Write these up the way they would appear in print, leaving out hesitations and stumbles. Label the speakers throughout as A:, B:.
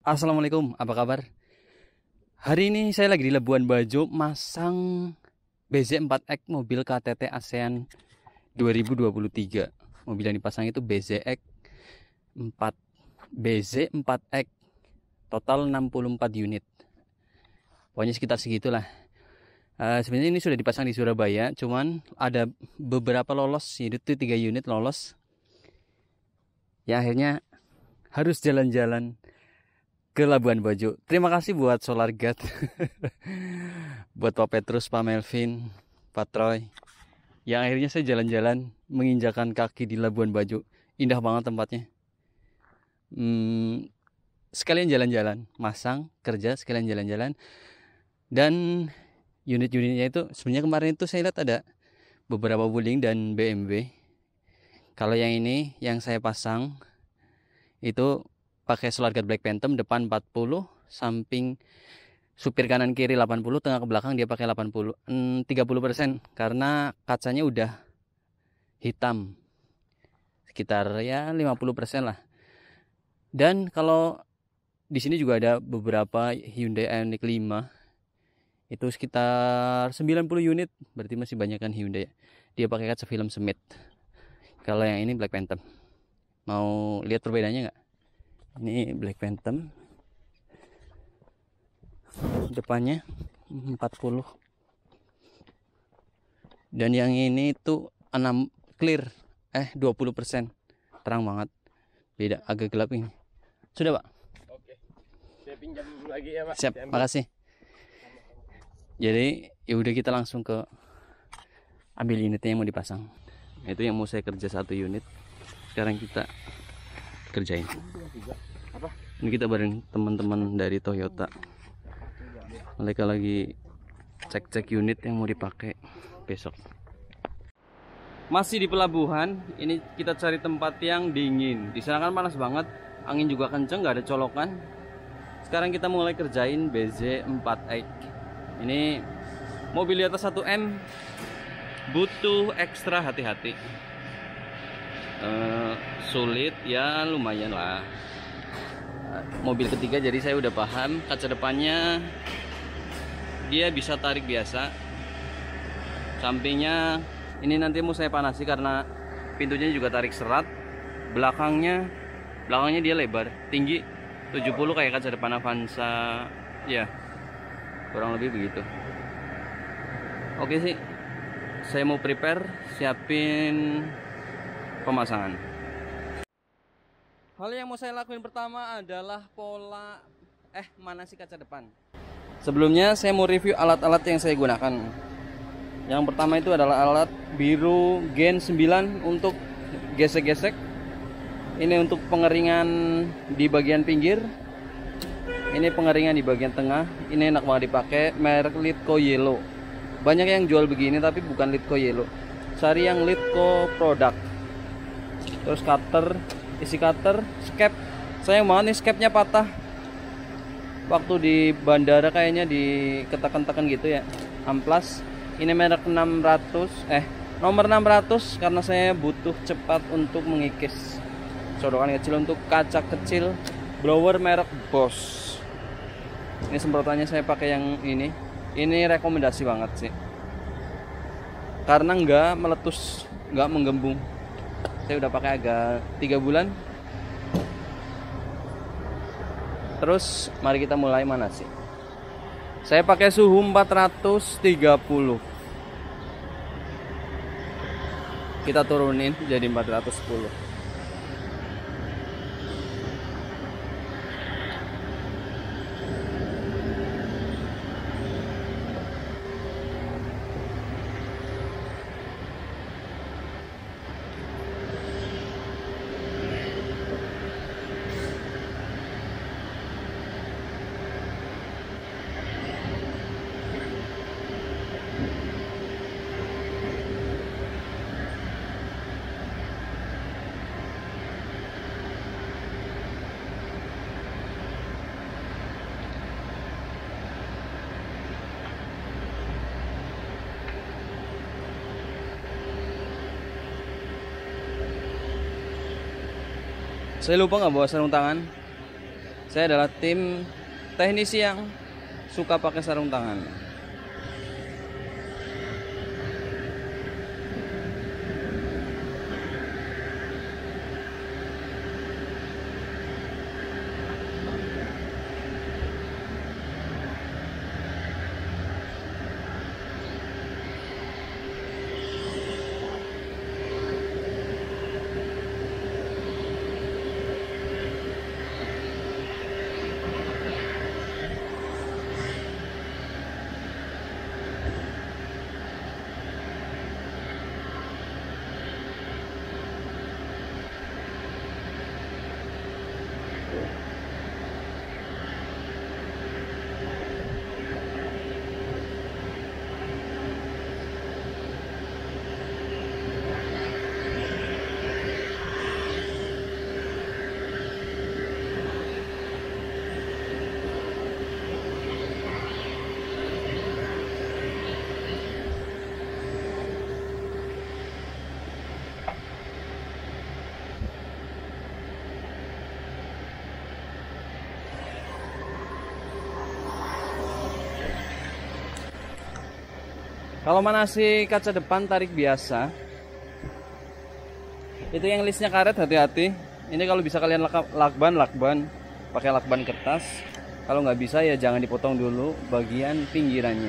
A: Assalamualaikum, apa kabar? Hari ini saya lagi di Labuan Bajo masang BZ4X mobil KTT ASEAN 2023. Mobil yang dipasang itu BZX 4 BZ4X, total 64 unit. Pokoknya sekitar segitulah. Sebenarnya ini sudah dipasang di Surabaya, cuman ada beberapa lolos, yaitu 3 unit lolos. Ya akhirnya harus jalan-jalan ke Labuan Bajo. Terima kasih buat Solar Guard, buat Pak Petrus, Pak Melvin, Pak Troy, yang akhirnya saya jalan-jalan menginjakan kaki di Labuan Bajo. Indah banget tempatnya. Sekalian jalan-jalan, masang kerja sekalian jalan-jalan. Dan unit-unitnya itu sebenarnya kemarin itu saya lihat ada beberapa Wuling dan BMW. Kalau yang ini yang saya pasang itu pakai Solar Guard Black Phantom, depan 40, samping supir kanan kiri 80, tengah ke belakang dia pakai 80, 30% karena kacanya udah hitam, sekitar ya 50% lah. Dan kalau di sini juga ada beberapa Hyundai Ioniq 5, itu sekitar 90 unit, berarti masih banyak kan Hyundai. Dia pakai kaca film semit. Kalau yang ini Black Phantom. Mau lihat perbedaannya nggak? Ini Black Phantom, depannya 40, dan yang ini tuh 6 clear, 20%, terang banget, beda, agak gelap ini. Sudah Pak?
B: Oke, saya pinjam lagi ya Pak.
A: Siap, makasih. Jadi yaudah kita langsung ke ambil unitnya yang mau dipasang. Itu yang mau saya kerja 1 unit. Sekarang kita kerjain. Ini kita bareng teman-teman dari Toyota. Mereka lagi cek-cek unit yang mau dipakai besok. Masih di pelabuhan. Ini kita cari tempat yang dingin. Di sana kan panas banget, angin juga kenceng, nggak ada colokan. Sekarang kita mulai kerjain BZ4X. Ini mobil di atas 1M, butuh ekstra hati-hati. Sulit ya, lumayan lah. Mobil ketiga, jadi saya udah paham. Kaca depannya dia bisa tarik biasa, sampingnya ini nanti mau saya panasi karena pintunya juga tarik serat. Belakangnya dia lebar, tinggi 70 kayak kaca depan Avanza ya, kurang lebih begitu. Oke sih, saya mau prepare, siapin pemasangan. Hal yang mau saya lakuin pertama adalah pola mana sih kaca depan. Sebelumnya saya mau review alat-alat yang saya gunakan. Yang pertama itu adalah alat biru Gen 9 untuk gesek-gesek. Ini untuk pengeringan di bagian pinggir. Ini pengeringan di bagian tengah. Ini enak banget dipakai, merek Litco Yellow. Banyak yang jual begini tapi bukan Litco Yellow. Cari yang Litco product. Terus cutter, isi cutter, skep. Sayang banget nih skepnya patah. Waktu di bandara kayaknya diketak-ketakan gitu ya. Amplas. Ini merek 600, nomor 600 karena saya butuh cepat untuk mengikis. Sorokan kecil untuk kaca kecil. Blower merek Bosch. Ini semprotannya saya pakai yang ini. Ini rekomendasi banget sih. Karena nggak meletus, nggak menggembung. Saya udah pakai agak 3 bulan. Terus mari kita mulai manasi. Saya pakai suhu 430. Kita turunin jadi 410. Saya lupa nggak bawa sarung tangan. Saya adalah tim teknisi yang suka pakai sarung tangan. Kalau manasi kaca depan tarik biasa, itu yang listnya karet, hati-hati. Ini kalau bisa kalian lakban pakai lakban kertas. Kalau nggak bisa ya jangan dipotong dulu bagian pinggirannya.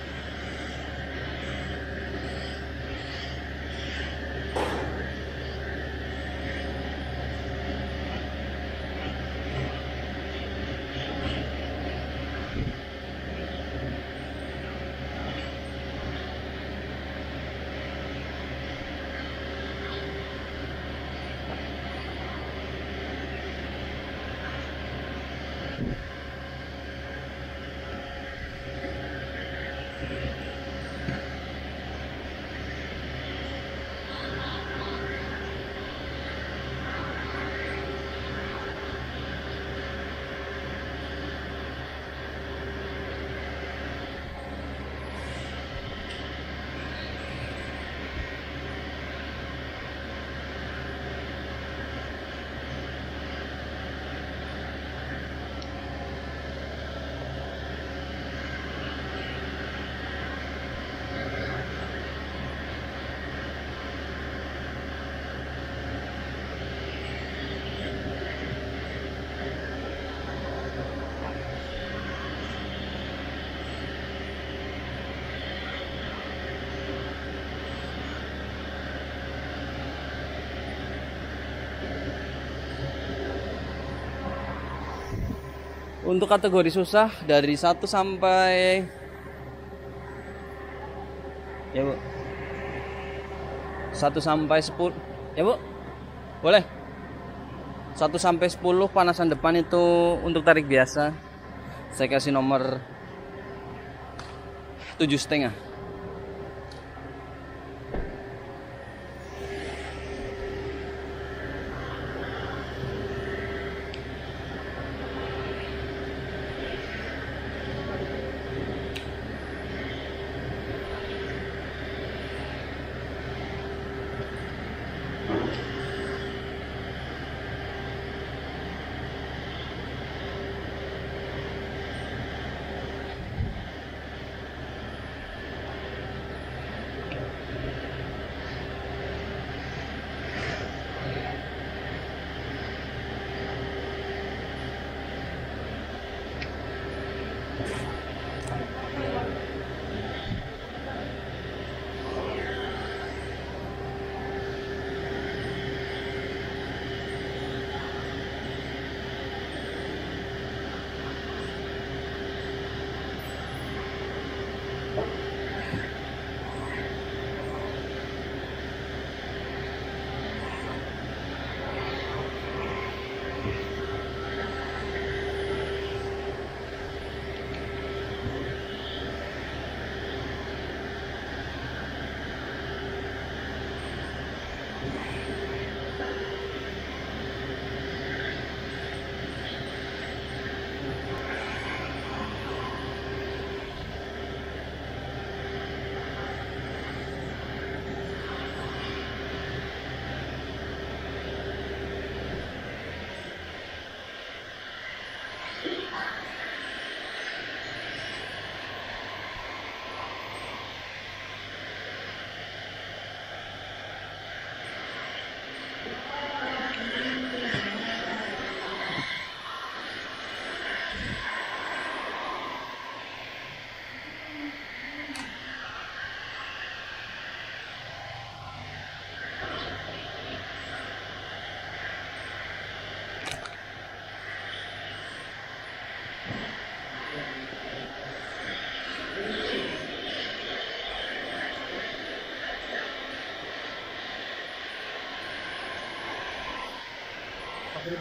A: Untuk kategori susah dari 1 sampai ya Bu. 1 sampai 10 ya Bu. Boleh. 1 sampai 10 panasan depan itu untuk tarik biasa. Saya kasih nomor 7,5.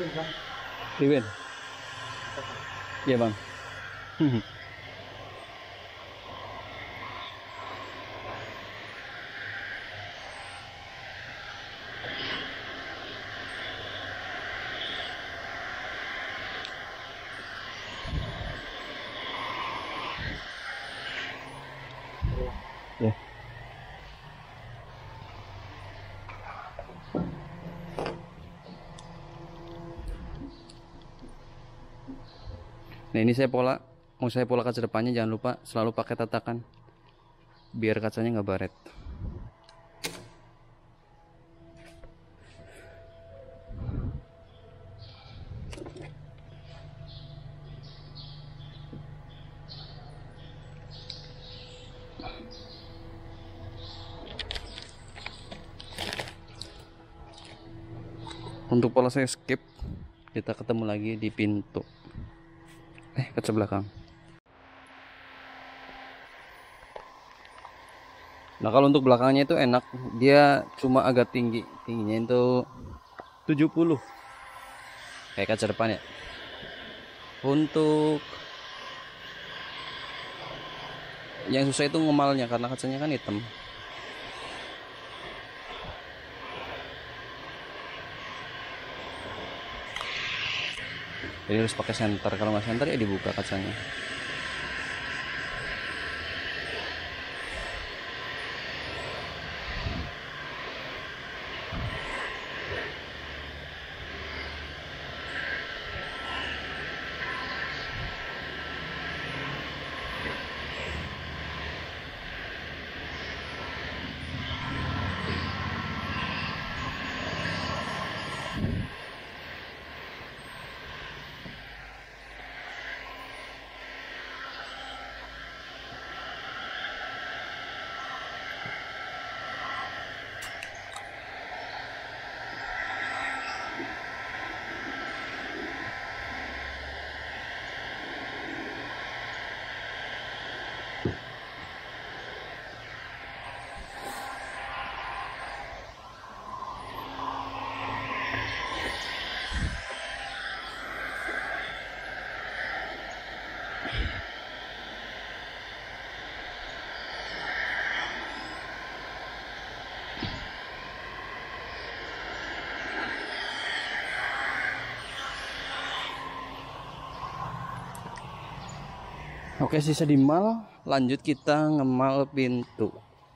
A: Riben. Iya bang. Ya. Nah ini mau saya pola kaca depannya, jangan lupa selalu pakai tatakan biar kacanya nggak baret. Untuk pola saya skip, kita ketemu lagi di pintu kaca belakang. Nah kalau untuk belakangnya itu enak, dia cuma agak tingginya itu 70 kayak kaca depan ya. Untuk yang susah itu ngemalnya karena kacanya kan hitam. Jadi harus pakai senter, kalau nggak senter ya dibuka kacanya. Oke, sisa di mal, lanjut kita ngemal pintu.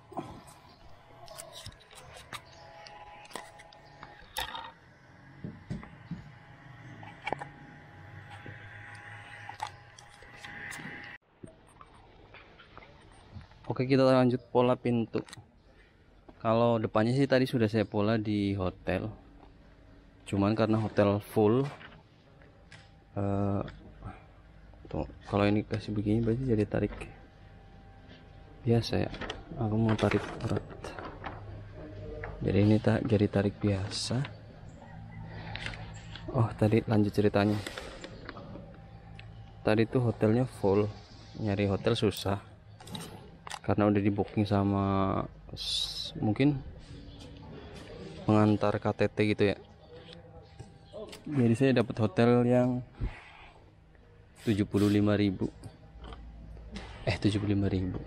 A: Oke, kita lanjut pola pintu. Kalau depannya sih tadi sudah saya pola di hotel, cuman karena hotel full, tuh, kalau ini kasih begini berarti jadi tarik biasa ya. Aku mau tarik berat, jadi ini jadi tarik biasa. Oh tadi lanjut ceritanya, tadi tuh hotelnya full, nyari hotel susah karena udah di booking sama mungkin pengantar KTT gitu ya. Jadi saya dapat hotel yang 75.000. 75.000.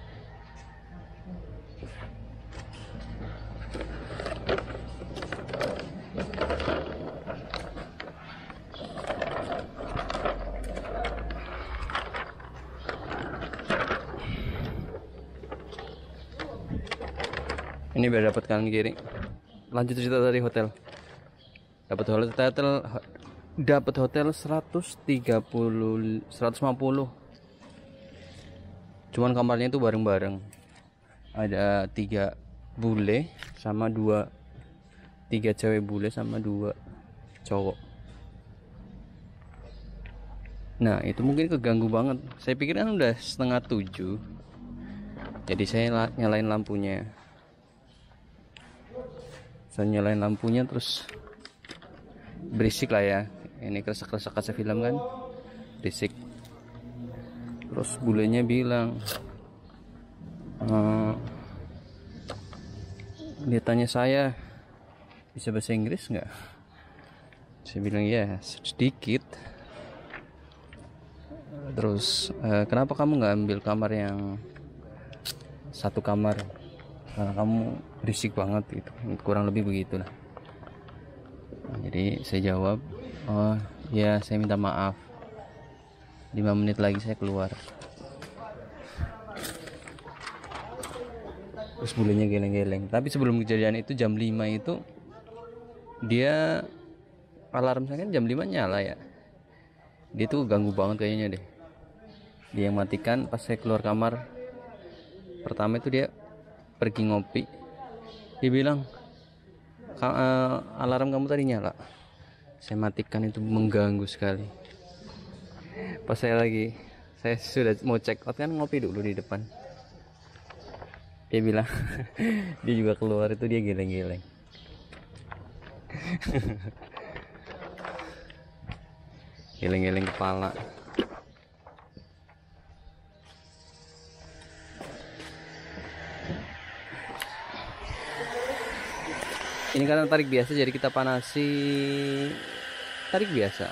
A: Ini biar dapat kanan kiri. Lanjut cerita dari hotel. Dapat hotel 150. Cuman kamarnya itu bareng-bareng. Ada 3 bule sama 3 cewek bule sama 2 cowok. Nah, itu mungkin keganggu banget. Saya pikir kan udah 6:30. Jadi saya nyalain lampunya. Terus berisik lah ya. Ini keresak-keresak kaca film kan, berisik. Terus bulenya bilang, dia tanya saya bisa bahasa Inggris nggak. Saya bilang ya sedikit. Terus kenapa kamu nggak ambil kamar yang satu kamar, karena kamu berisik banget gitu, kurang lebih begitulah. Jadi saya jawab, oh ya saya minta maaf, 5 menit lagi saya keluar. Terus bulunya geleng-geleng. Tapi sebelum kejadian itu jam 5 itu dia, alarm saya kan jam 5 nyala ya, dia tuh ganggu banget kayaknya deh. Dia yang matikan pas saya keluar kamar. Pertama itu dia pergi ngopi, dia bilang alarm kamu tadi nyala. Saya matikan, itu mengganggu sekali. Pas saya sudah mau check out kan, ngopi dulu di depan, dia bilang dia juga keluar, itu dia geleng-geleng. Geleng-geleng kepala. Ini karena tarik biasa, jadi kita panasi tarik biasa.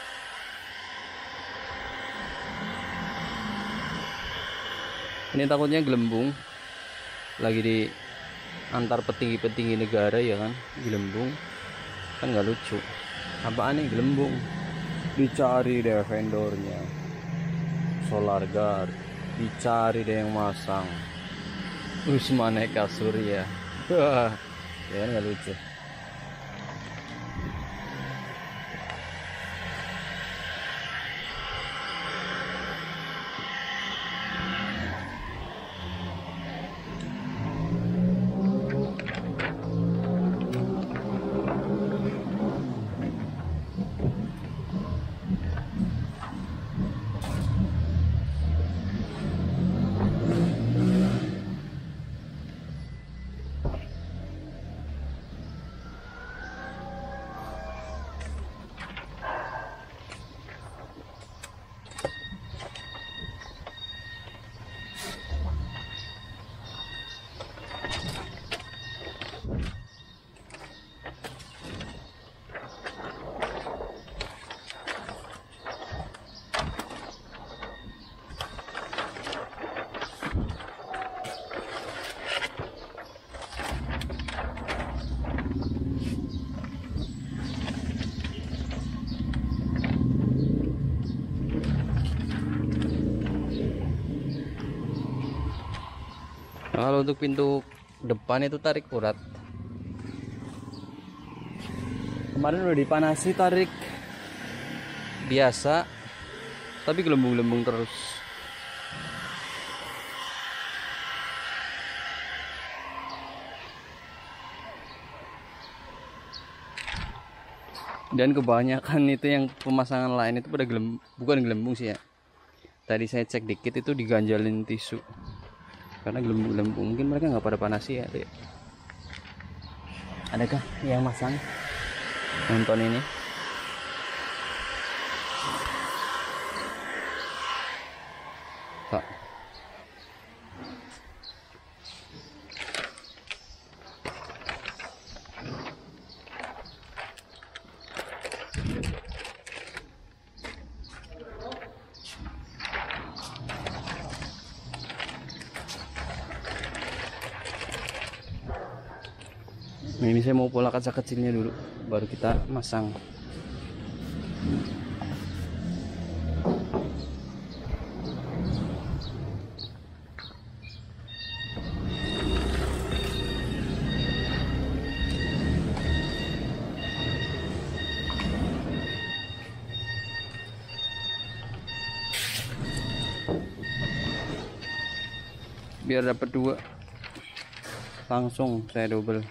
A: Ini takutnya gelembung, lagi di antar petinggi-petinggi negara ya kan, gelembung kan nggak lucu. Apaan nih gelembung? Dicari deh vendornya, Solar Guard, dicari deh yang masang, Usman Eka Surya. Ya kan nggak lucu. Kalau untuk pintu depan itu tarik urat. Kemarin udah dipanasi tarik biasa, tapi gelembung-gelembung terus. Dan kebanyakan itu yang pemasangan lain itu pada bukan gelembung sih ya. Tadi saya cek dikit itu diganjalin tisu. Karena gelembung-gelembung, mungkin mereka nggak pada panasi ya. Adakah yang masang nonton ini? Pak. Nah, ini saya mau pola kaca kecilnya dulu, baru kita masang. Biar dapat 2, langsung saya double.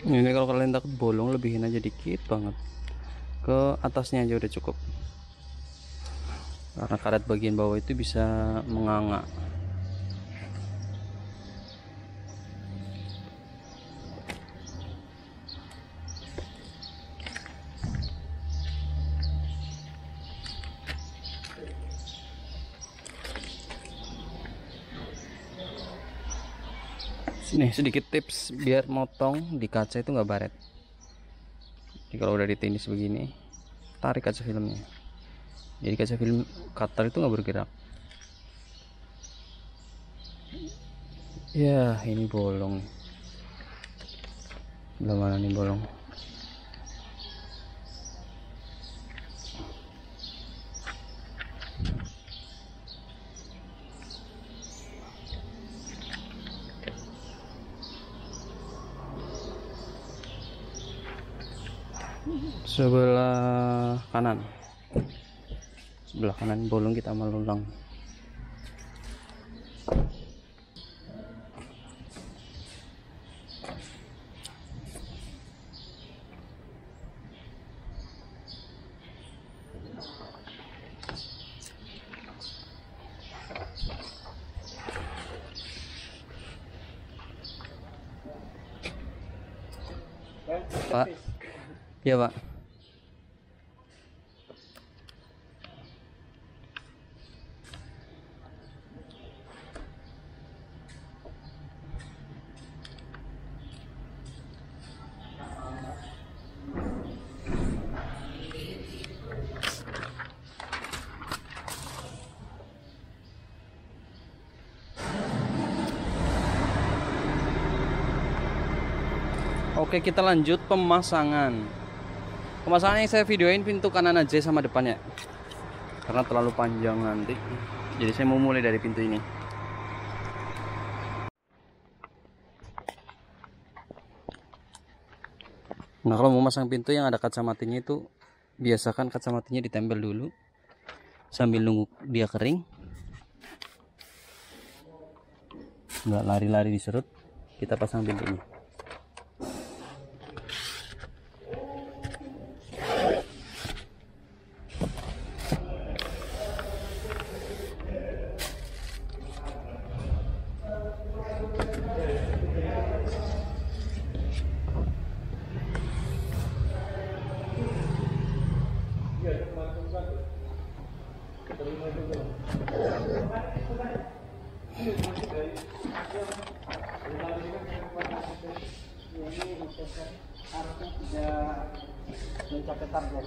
A: Ini kalau kalian takut bolong, lebihin aja dikit banget, ke atasnya aja udah cukup, karena karet bagian bawah itu bisa menganga. Nih sedikit tips biar motong di kaca itu nggak baret. Jadi kalau udah ditindis begini, tarik kaca filmnya. Jadi kaca film cutter itu nggak bergerak. Ya ini bolong. Belum mana nih bolong. Sebelah kanan bolong, kita melulang. Pak, iya Pak. Oke, kita lanjut pemasangan. Pemasangan yang saya videoin pintu kanan aja sama depannya, karena terlalu panjang nanti. Jadi saya mau mulai dari pintu ini. Nah, kalau mau masang pintu yang ada kacamatanya itu, biasakan kacamatanya ditempel dulu sambil nunggu dia kering. Nggak lari-lari diserut, kita pasang pintunya. Mencapai target.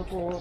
A: nyangkut.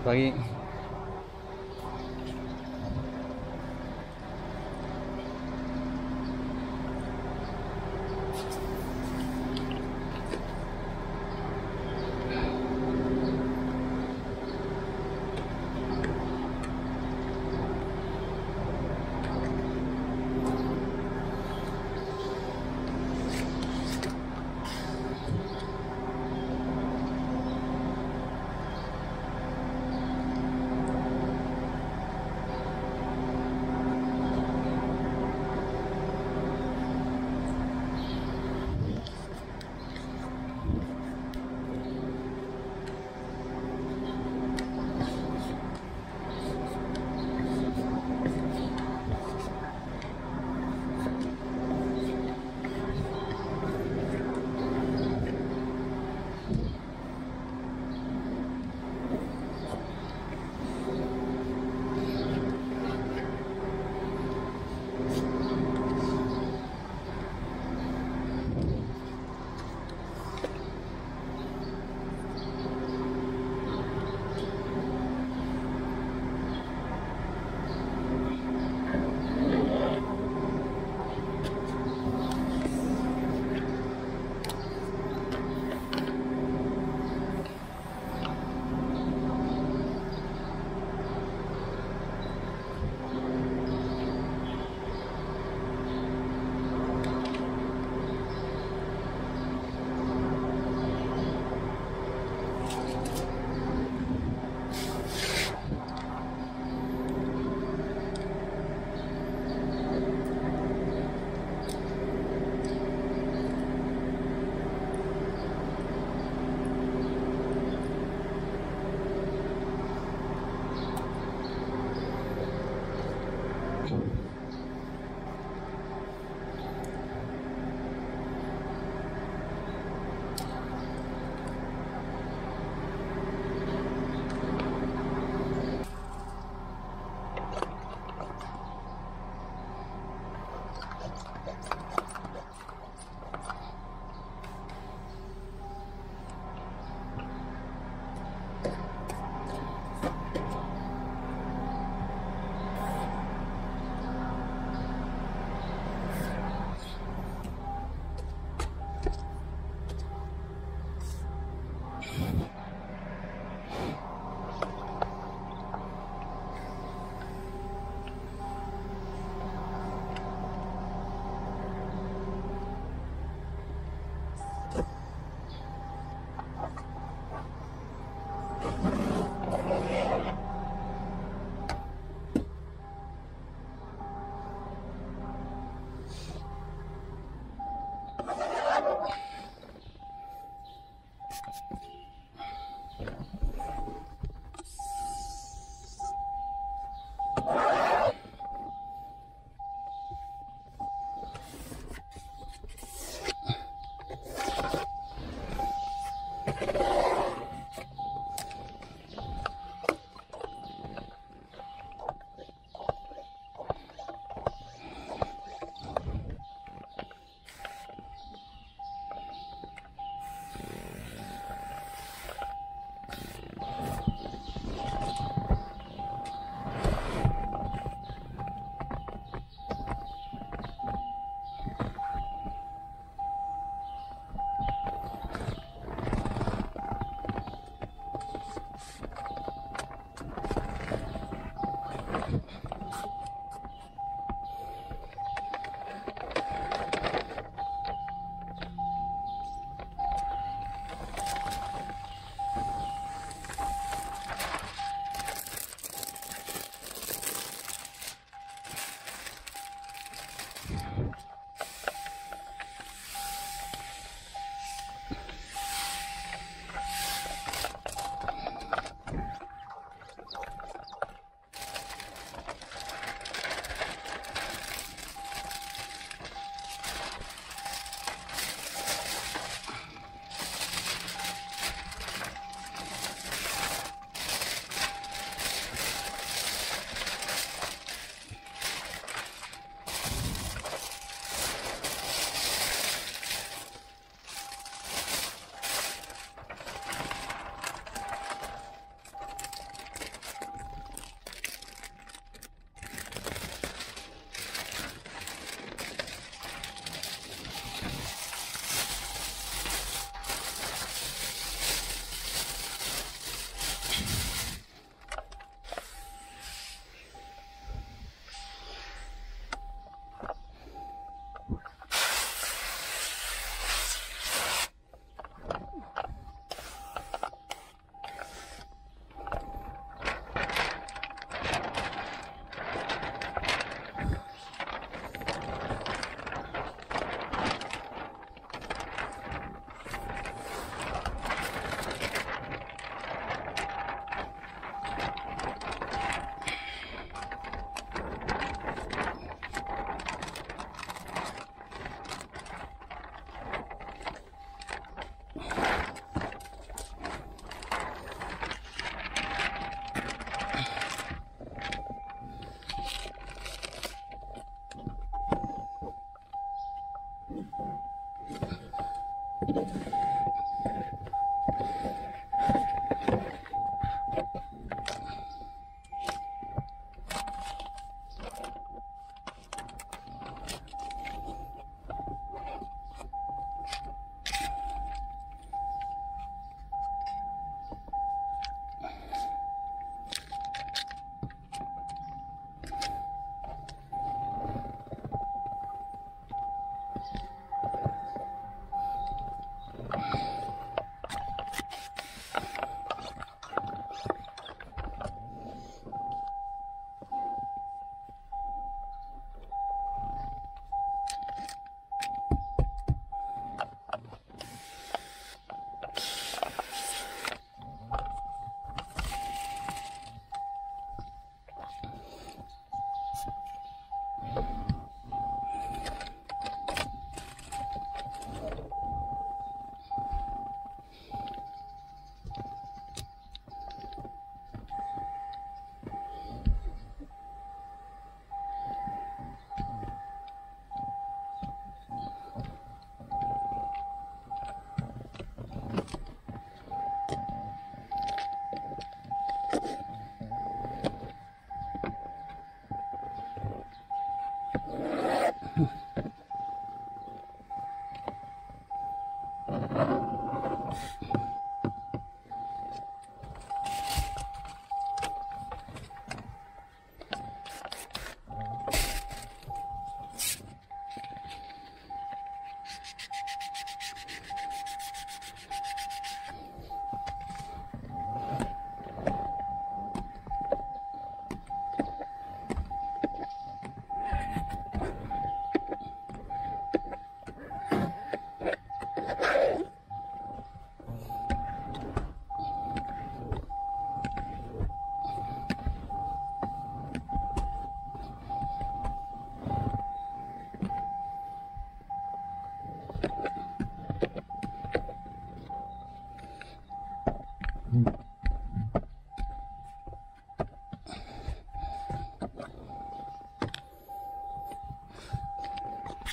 A: Pagi.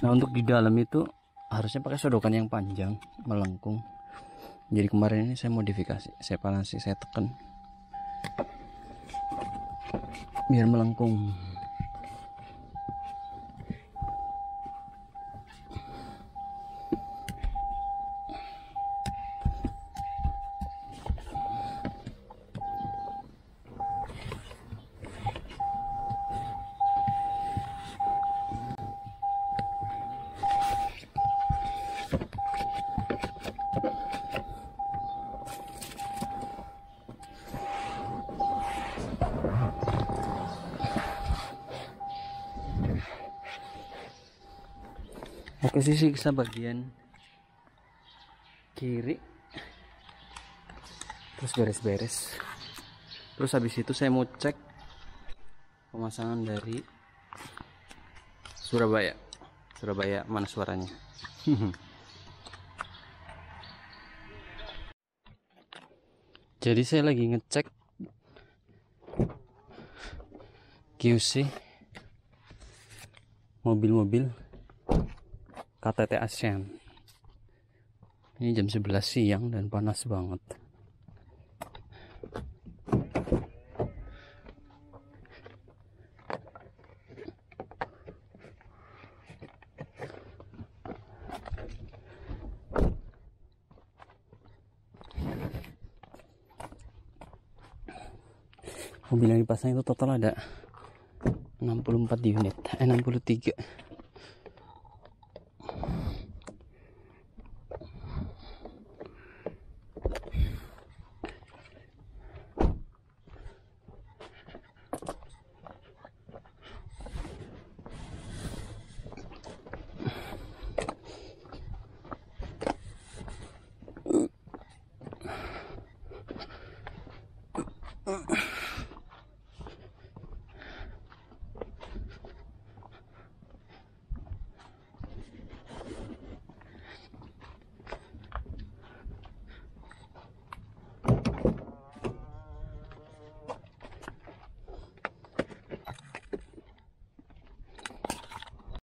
A: Nah untuk di dalam itu harusnya pakai sodokan yang panjang melengkung. Jadi kemarin ini saya modifikasi, saya panasi, saya tekan biar melengkung. Oke, sisa bagian kiri terus beres-beres. Terus habis itu saya mau cek pemasangan dari Surabaya mana suaranya. Jadi saya lagi ngecek QC mobil-mobil KTT ASEAN. Ini jam 11 siang dan panas banget. Mobil yang dipasang itu total ada 64 unit, 63.